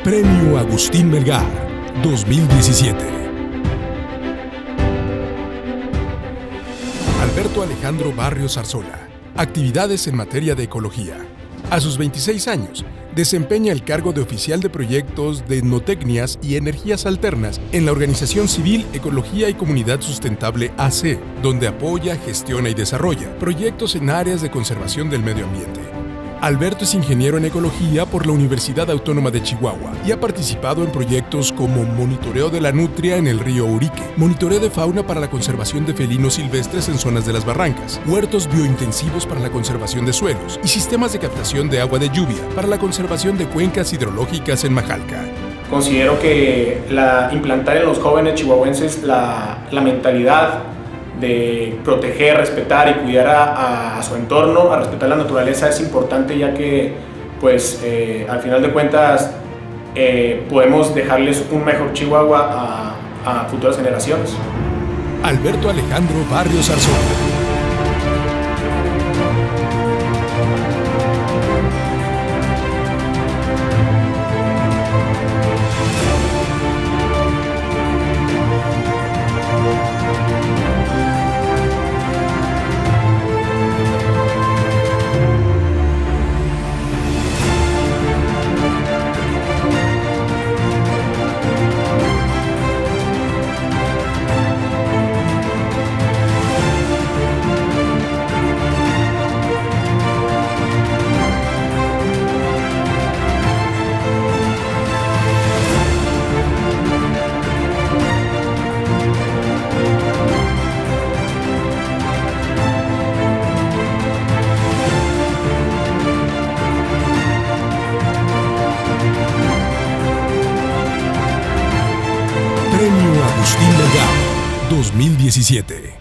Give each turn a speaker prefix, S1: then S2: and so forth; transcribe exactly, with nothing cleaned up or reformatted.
S1: Premio Agustín Melgar dos mil diecisiete. Alberto Alejandro Barrios Arzola. Actividades en materia de ecología. A sus veintiséis años, desempeña el cargo de oficial de proyectos de etnotecnias y energías alternas en la organización civil Ecología y Comunidad Sustentable A C, donde apoya, gestiona y desarrolla proyectos en áreas de conservación del medio ambiente. Alberto es ingeniero en ecología por la Universidad Autónoma de Chihuahua y ha participado en proyectos como monitoreo de la nutria en el río Urique, monitoreo de fauna para la conservación de felinos silvestres en zonas de las barrancas, huertos biointensivos para la conservación de suelos y sistemas de captación de agua de lluvia para la conservación de cuencas hidrológicas en Majalca.
S2: Considero que la, implantar en los jóvenes chihuahuenses la, la mentalidad de proteger, respetar y cuidar a, a, a su entorno, a respetar la naturaleza es importante, ya que pues eh, al final de cuentas eh, podemos dejarles un mejor Chihuahua a, a futuras generaciones.
S1: Alberto Alejandro Barrios Arzola. Premio Agustín Melgar dos mil diecisiete.